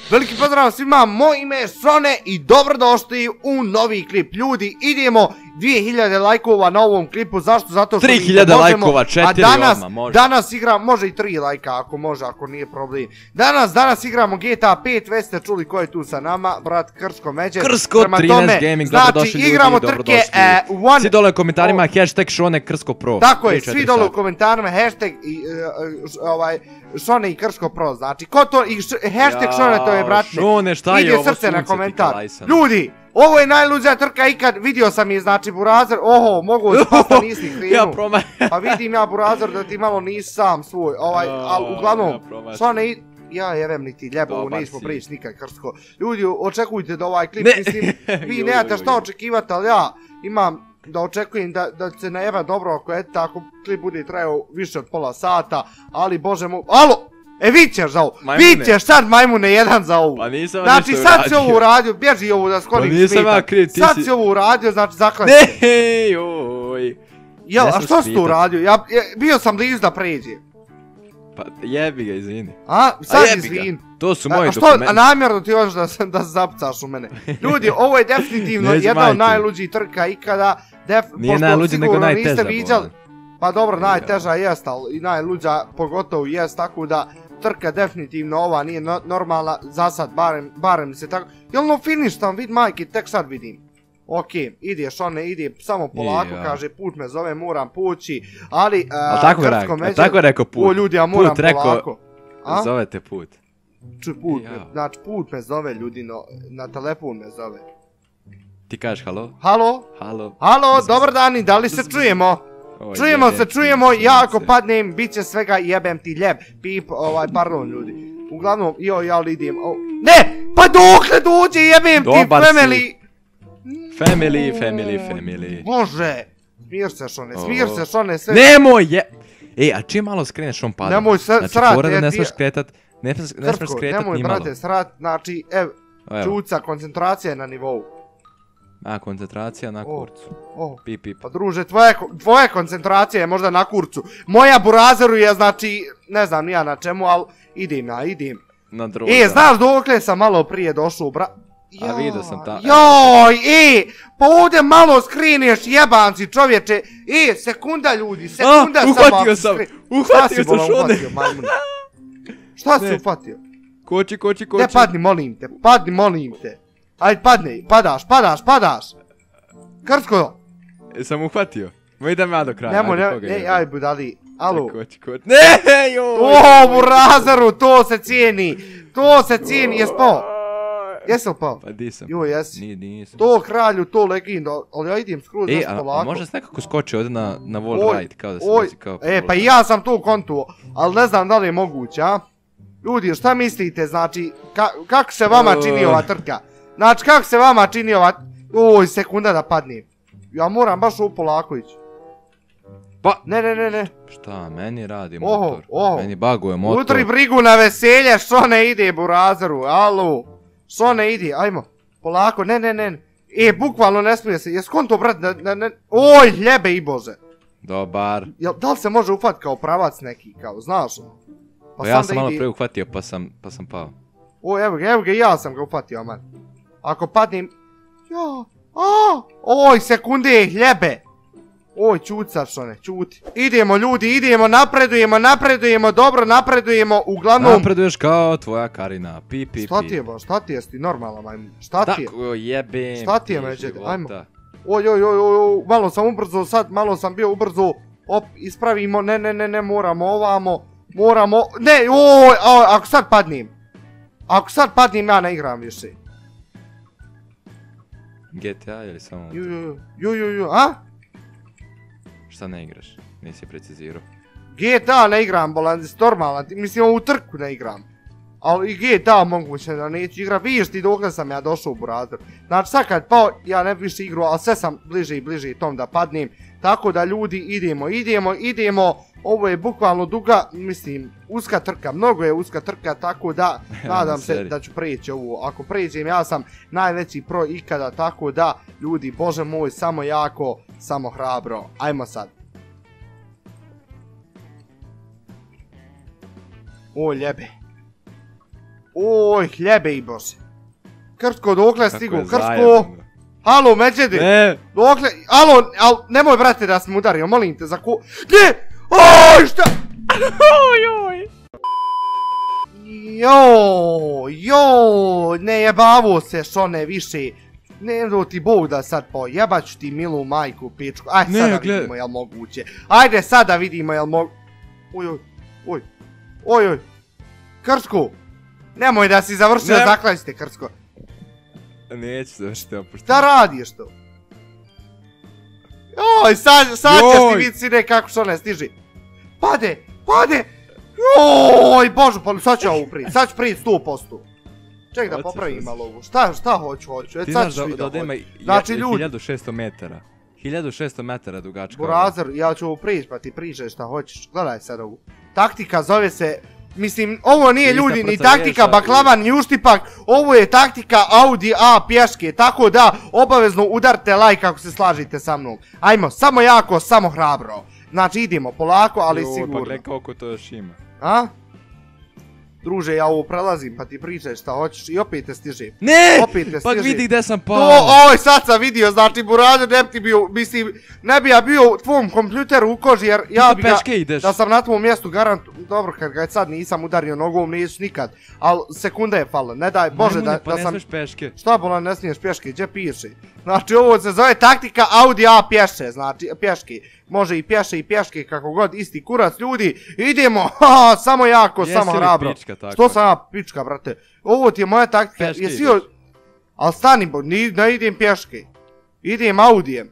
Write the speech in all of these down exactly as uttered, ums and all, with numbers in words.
veliki pozdrav svima, moje ime je Sone i dobrodošli u novi klip. Ljudi, idemo dvije hiljade lajkova na ovom klipu, zašto? Zato što tri hiljade lajkova, četiri odmah, može. Danas igram, može i tri lajka ako može, ako nije problem. Danas, danas igramo G T A pet, već ste čuli ko je tu sa nama, brat Krsko Međer. Krsko trinaest Gaming, dobrodošli ljudi, igramo trke, one... Svi dole u komentarima, hashtag Šone Krsko Pro. Tako je, svi dole u komentarima, hashtag ovaj... Šone i Krško Pro, znači, ko to, i hashtag Šone to je, brate, Šone, šta je ovo srce na komentar. Ljudi, ovo je najluđa trka ikad, vidio sam je, znači, Burazer, oho, mogu spasta nisi krenuo. Pa vidim ja, Burazer, da ti malo nisi sam svoj, ovaj, ali uglavnom, Šone i... Ja jevem ni ti ljebovu, nismo prići nikad Krško. Ljudi, očekujte da ovaj klip, mislim, vi nemate šta očekivati, ali ja imam... da očekujem da, da se najeva dobro ako je tako klip bude trajao više od pola sata, ali bože mu... Alo! E vi ćeš za ovo, vi ćeš sad majmune jedan za ovo. Pa nisam znači sad si ovo uradio, bježi ovo da sklonim smetak. Sad si ovo uradio, znači zaklanj se. Ne, joj. Jel, a što si tu uradio? Ja bio sam blizu da pređe. Pa jebi ga, izvini. A, sad izvini. To su moji dokumenti. A namjerno ti hoćeš da se zapucaš u mene. Ljudi, ovo je definitivno jedna od najluđih trka ikada. Nije najluđa nego najteža. Pa dobro, najteža jest, ali i najluđa pogotovo jest, tako da trka definitivno ova nije normalna, za sad, barem se tako. Jel no finish tam, vid majke, tek sad vidim. Okej, ideš, on ne ide, samo polako, kaže, put me zove, moram poći, ali... Tako je rekao put. O ljudi, ja moram polako. Zove te put. Čuj, put, znači put me zove, ljudi, na telefon me zove. Ti kažeš halo? Halo? Halo? Halo, dobar dan i da li se čujemo? Čujemo se, čujemo, ja ako padnem, bit će svega jebem ti ljeb. Pip, ovaj, pardon ljudi. Uglavnom, joj, ja li idem, ne! Pa dokle dođe jebem ti family! Family, family, family. Može! Smir se Šone, smir se Šone, sve... Nemoj je... Ej, a čim malo skreneš on pada? Nemoj srat, znači, fora da ne smeš skretat, ne smeš skretat ni malo. Nemoj, brate, srat, znači, ev, čuca, koncentracija je na nivou. A, koncentracija na kurcu. Pip, pip. Pa druže, tvoja koncentracija je možda na kurcu. Moja Burazeru je, znači, ne znam nija na čemu, ali idem ja, idem. Na drugo. E, znaš dokle sam malo prije došao, bra... A vidio sam ta... Joj, e, pa ovdje malo skrineš jebanci čovječe. E, sekunda ljudi, sekunda samo... Uhvatio sam, uhvatio sam Šone. Šta si uhvatio? Koči, koči, koči. Ne, padni, molim te, padni, molim te. Ajde, padni, padaš, padaš, padaš. Krsko. Sam uhvatio. Moj idem ja do kraja. Nemo, ne, aj budali. Alo. Koči, koči. Ne, joj. O, Burazeru, to se cijeni. To se cijeni, jes pao? Jesi li pao? Pa di sam. Joj, jesi. Nije, nisam. To kralju, to legendo, ali ja idem skroz još polako. E, a može se nekako skoči ovdje na wall ride, kao da se nosi kao... E, pa i ja sam tu kontuo, ali ne znam da li je moguće, a? Ljudi, šta mislite, znači, kako se vama čini ova trka? Znači, kako se vama čini ova... Oj, sekunda da padnem. Ja moram baš ovo polako ići. Pa... Ne, ne, ne, ne. Šta, meni radi motor. Meni baguje motor. Utri brigu na veselje, što ne ide Burazeru, alo. Što ne ide, ajmo. Polako, ne, ne, ne. E, bukvalno ne smije se, jes konto, brat, ne, ne. Oj, ljebe i bože. Dobar. Da li se može uhvat kao pravac neki, kao, znaš? Pa ja sam malo pre uhvatio, pa sam pao. O, evo ga, evo ga, ja sam ga uhvatio, man. Ako padnem... Ja, a, oj, sekunde, hljebe. Oj, čucaš, Šone, čuti. Idemo, ljudi, idemo, napredujemo, napredujemo, dobro, napredujemo, uglavnom... Napreduješ kao tvoja Karina, pi, pi, pi. Šta ti je, ba, šta ti je, ti normalna, majmun, šta ti je? Tako, jebem. Šta ti je, međede, ajmo. Oj, oj, oj, oj, malo sam ubrzo sad, malo sam bio ubrzo. Op, ispravimo, ne, ne, ne, ne, moramo ovamo, moramo, ne, oj, ako sad padnem. Ako sad padnem, ja ne igram više. G T A ili samo... Ju, ju, ju, ju, ju, a? Šta ne igraš? Nisi precizirao. G T A ne igram, bolan, normalno, mislim ovu trku ne igram. Ali i G T A moguće da neću igrat, vidiš ti dokle sam ja došao u Burazer. Znači sad kad pao, ja ne bi više igru, ali sve sam bliže i bliže tom da padnem. Tako da ljudi, idemo, idemo, idemo. Ovo je bukvalno duga, mislim, uska trka, mnogo je uska trka, tako da nadam se da ću preći ovu. Ako pređem, ja sam najveći pro ikada, tako da, ljudi, bože moj, samo jako, samo hrabro. Ajmo sad. O, ljebe. Oj, hljebe i bože. Krsko, dokle stigu, Krsko. Halo, Međede. Ne. Dokle, alo, al, nemoj brate da sam udario, molim te, za ku... Gdje? Oj, šta? Oj, oj. Joj, joj, ne jebavo se šone više. Ne do ti Bog da sad pojebaću ti milu majku pičku. Ajde sada vidimo jel moguće. Ajde sada vidimo jel mogu... Oj, oj, oj, oj, oj. Krsko, nemoj da si završio, zaklanjite Krsko. Neću završiti opušteno. Šta radiš to? Joj, sad ćeš ti vidjeti sine kako šone stiži. Pade, pade. Joj, božu, pa sad ću ovu priti, sad ću priti sto posto. Ček da popravim malo ovu, šta, šta hoću, hoću, ti znaš da da ima hiljadu šesto metara, hiljadu šesto metara dugačka. Burazer, ja ću ovu prići pa ti pričaj šta hoćeš, gledaj sad ovu. Taktika zove se, mislim, ovo nije ljudi ni taktika baklava ni uštipak, ovo je taktika Audi A pješke, tako da obavezno udarite like ako se slažite sa mnom. Ajmo, samo jako, samo hrabro. Znači idemo polako, ali sigurno. Jo, pa gledaj koliko to još ima. A? Druže, ja ovo prelazim, pa ti pričaj šta hoćeš i opet te stižem. Ne! Pa vidi gde sam pao. Oj, sad sam vidio, znači Burazer ne bi ti bio, mislim, ne bi ja bio u tvom kompjuteru u koži, jer ja bi ga, da sam na tvom mjestu garant, dobro, kad ga sad nisam udario nogom, neću nikad, ali sekunda je falila, ne daj, Bože da sam... Pa ne smiješ peške. Šta bolan, ne smiješ peške, gdje piše? Znači ovo se zove taktika Audi A pješe, znači pješke. Može i pješe i pješke, kako god, isti kurac, ljudi, idemo, haha, samo jako, samo hrabro. Što sam ja pička, brate? Ovo ti je moja taktika, jesi joj... Ali stani, bo, ne idem pješke, idem Audijem.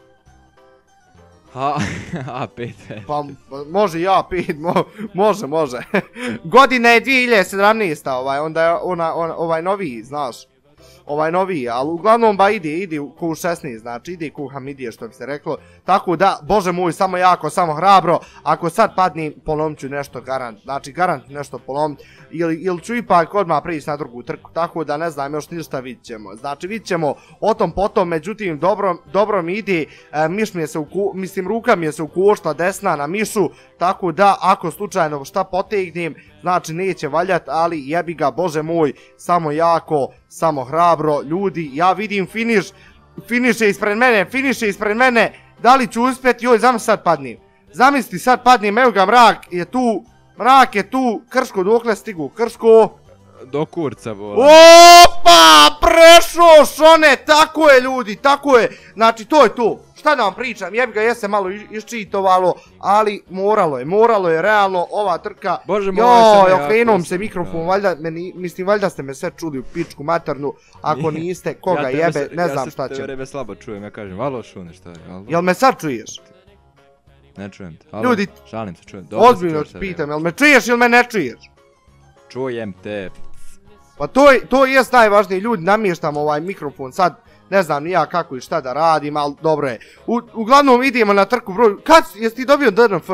A pet. Pa, može i A pet, može, može. Godina je dvije hiljade sedamnaesta, onda je ovaj noviji, znaš. Ovaj noviji, ali uglavnom ba ide, ide ku šesnaest, znači ide ku Hamidije što bi se reklo. Tako da, bože moj, samo jako, samo hrabro, ako sad padnem, polomit ću nešto garant, znači garant nešto polomit, ili ću ipak odmah prići na drugu trku, tako da ne znam još ništa vidit ćemo. Znači vidit ćemo o tom potom, međutim dobro mi ide, miš mi je se, mislim ruka mi je se ukošla desna na mišu, tako da ako slučajno šta potegnem, znači neće valjat, ali jebi ga, bože moj, samo jako, samo hrabro, ljudi, ja vidim finiš, finiš je ispred mene, finiš je ispred mene, da li ću uspjeti, joj, zamisli sad padnim, zamisli sad padnim, evo ga, mrak je tu, mrak je tu, Krško, dokle stigu, Krško? Do kurca, bola. Opa, prešo, šone, tako je ljudi, tako je, znači to je to. Šta da vam pričam, jebi ga, jesam malo iščitovalo, ali moralo je, moralo je, realno, ova trka, joj, okrenuo se mikrofon, valjda, mislim, valjda ste me sve čuli u pičku maternu, ako niste, koga jebe, ne znam šta će. Ja se te vreme slabo čujem, ja kažem, alo šune, šta je, alo? Jel me sad čuješ? Ne čujem te, alo, šalim se, čujem. Ozbiljno ti pitam, jel me čuješ ili me ne čuješ? Čujem te. Pa to jest najvažnije, ljudi, namještam ovaj mikrofon sad, ne znam ni ja kako i šta da radim, ali dobro je. Uglavnom idemo na trku broj... Kad, jesi ti dobio D N F?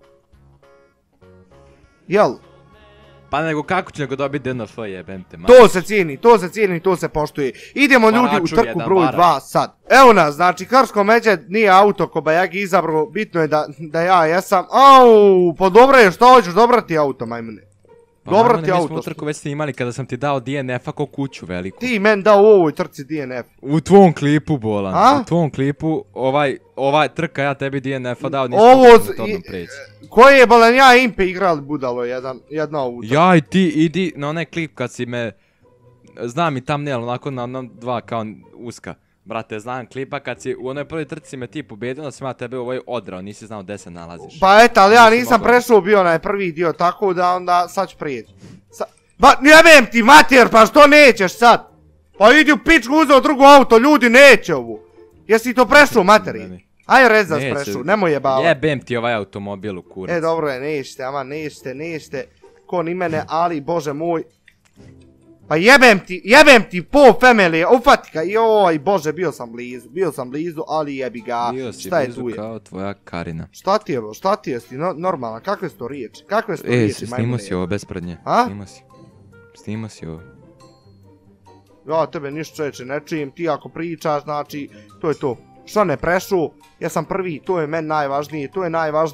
Jel? Pa nego kako će nego dobiti D N F, jebem te. To se cijeni, to se cijeni, to se poštuje. Idemo ljudi u trku broj dva sad. Evo nas, znači Krško Međed nije auto ko Bajagi izabrao, bitno je da ja jesam. Au, pa dobro je, šta hoćeš dobrati auto, majmune? Dobro ti auto. Mi smo utrku već snimali kada sam ti dao D N F-a ko kuću veliku. Ti men dao u ovoj trci D N F. U tvom klipu, bolan. U tvom klipu, ovaj trka ja tebi D N F-a dao, nismo u tome preći. Koji je, bolan, ja Impe igrali budalo jedna auto. Ja i ti idi na onaj klip kad si me, znam i tam ne, ali onako na dva kao uska. Brate, znam klipa kad si u onoj prvoj trci me ti pobedio, onda sam ja tebe ovaj odrao, nisi znao gde se nalaziš. Pa eto, ali ja nisam prešao bio onaj prvi dio, tako da onda sad ću prijeći. Ba, jebem ti mater, pa što nećeš sad? Pa idi u pičku, uzeo drugo auto, ljudi neće ovu. Jesi to prešao materi? Aj rezas prešao, nemoj jebavati. Jebem ti ovaj automobil u kurac. E dobro je, nećete, ama nećete, nećete, ko ni mene, ali bože moj. Pa jebem ti, jebem ti po familije, ufati ga, joj bože, bio sam blizu, bio sam blizu, ali jebi ga, šta je tu je? Bio si blizu kao tvoja Karina. Šta ti je, šta ti je, si normalna, kakve su to riječi, kakve su to riječi, majmune? E, snimao si ovo bez prednje, snimao si, snimao si ovo. Ja tebe ništa čoveče ne čujem, ti ako pričaš, znači, to je to. Što ne prešu, ja sam prvi, to je meni najvažnije, to je najvažnije,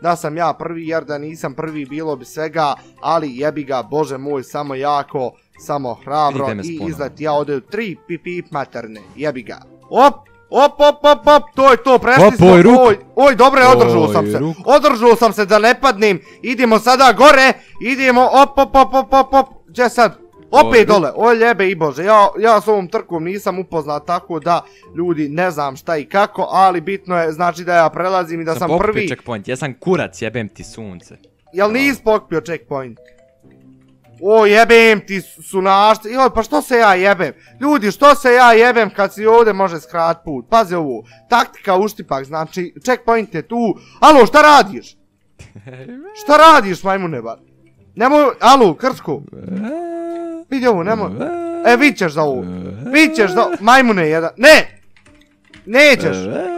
da sam ja prvi, jer da nisam prvi bilo bi svega, ali jebi ga, bože moj, samo jako, samo hrabro i izlet ja odaju tri pip pip materne, jebi ga. Op, op, op, op, op, to je to, prešli smo, oj, oj, dobro je, održao sam se, održao sam se da ne padnem, idemo sada gore, idemo, op, op, op, op, op, op, gdje sad? Opet dole, oj ljebe i bože, ja s ovom trkom nisam upoznat, tako da ljudi ne znam šta i kako, ali bitno je znači da ja prelazim i da sam prvi. Sam pokupio checkpoint, ja sam kurac, jebem ti sunce. Jel nis pokupio checkpoint? O jebem ti sunašta, joj pa što se ja jebem? Ljudi što se ja jebem kad si ovdje može skrat put, pazi ovo, taktika uštipak, znači checkpoint je tu, alo šta radiš? Šta radiš majmune bar? Nemoj, alo Krsko. Vidi ovo, nemoj. E, vid ćeš za ovo. Vid ćeš za ovo. Majmune jedan. Ne! Nećeš.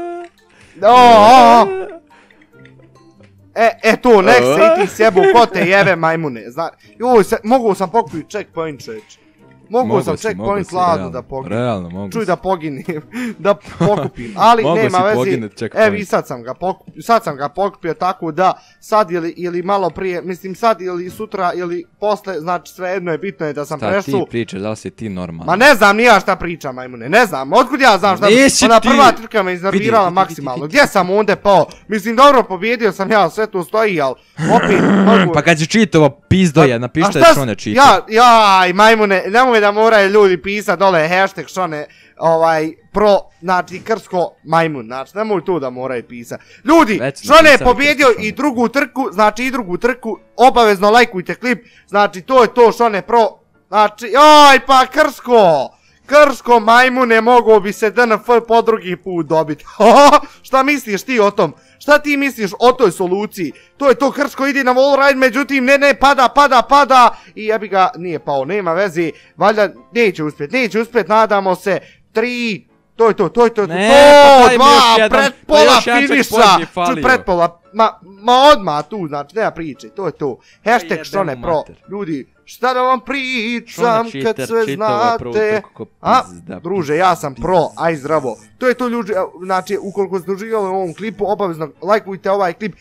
E, e to, nek se i ti sjebu, ko te jebe majmune. Joj, mogu sam pokupiti checkpoint čeč. Mogu sam checkpoint ladno da pokupim. Realno, mogu. Čuj da poginim. Da pokupim. Ali nema vezi. Evi, sad sam ga pokupio. Sad sam ga pokupio tako da sad ili malo prije, mislim sad ili sutra ili posle, znači sve jedno je bitno je da sam prešao. Šta ti pričaš, da li si ti normalno? Ma ne znam ni ja šta pričam, majmune, ne znam. Otkud ja znam šta pričam? Ona prva trka me iznervirala maksimalno. Gdje sam onda pao? Mislim, dobro, pobjedio sam ja, sve tu stoji, ali opet mogu... Pa kad si čitovo pizdoje, napište što ne čita. Ja, jaj, majmune, nemoj da moraju ljudi pisat dole hashtag što ne, ovaj, pro, znači, krsko majmun, znači, nemoj to da moraju pisat. Ljudi, što ne je pobjedio i drugu trku, znači i drugu trku, obavezno lajkujte klip, znači, to je to što ne pro, znači, jaj, pa krsko, krsko majmune, mogo bi se D N F po drugi put dobiti. Šta misliš ti o tom? Šta ti misliš o toj soluciji? To je to, Krsko ide na wallride, međutim ne ne pada, pada, pada i jebi ga, nije pao, nema veze, valjda neće uspjet, neće uspjet, nadamo se, tri, to je to, to je to, to, dva, pred pola finiša, pred pola, ma odmah tu, znači nema priče, to je to, hashtag što ne pro, ljudi, šta da vam pričam kad sve znate, a, druže, ja sam pro, aj zdravo, to je to ljudi, znači, ukoliko ste uživali u ovom klipu, obavezno lajkujte ovaj klip,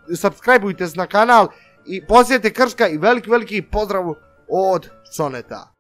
subscribeujte se na kanal i posjetite Krška i veliki, veliki pozdrav od Šoneta.